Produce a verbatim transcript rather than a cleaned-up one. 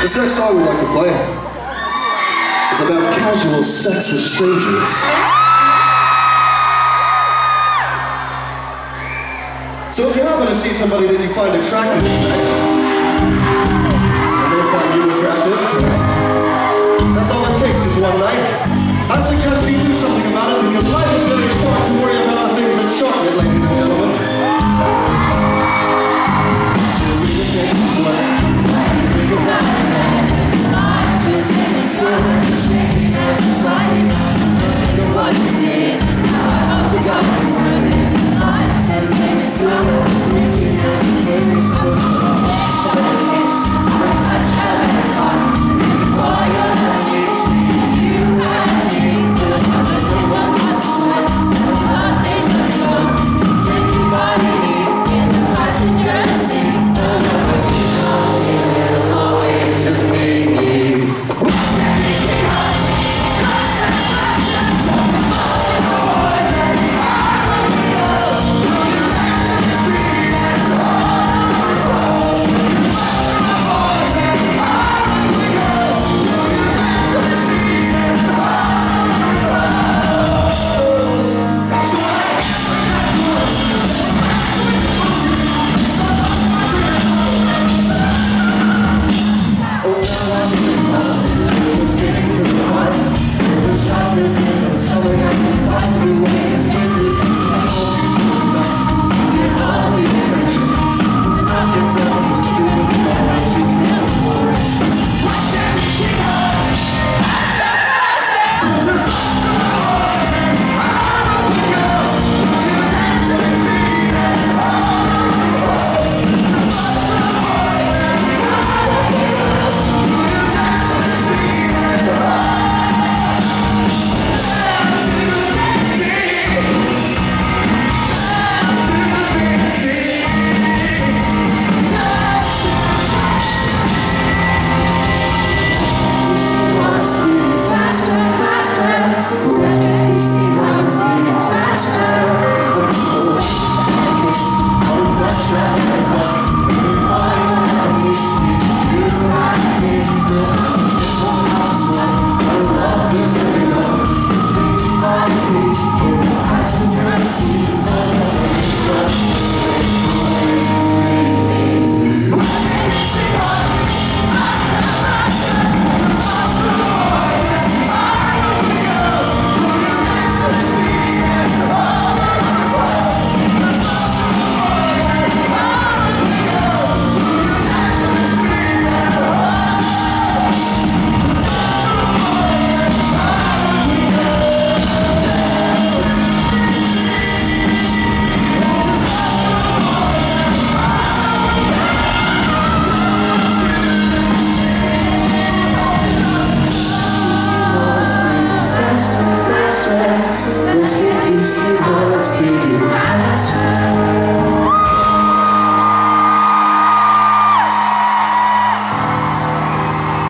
This next song we like to play is about casual sex with strangers. So if you happen to see somebody that you find attractive tonight, and they find you attractive tonight, that's all it takes is one night. I suggest you do something about it because life is very short to worry about the things that shorten it, ladies and gentlemen.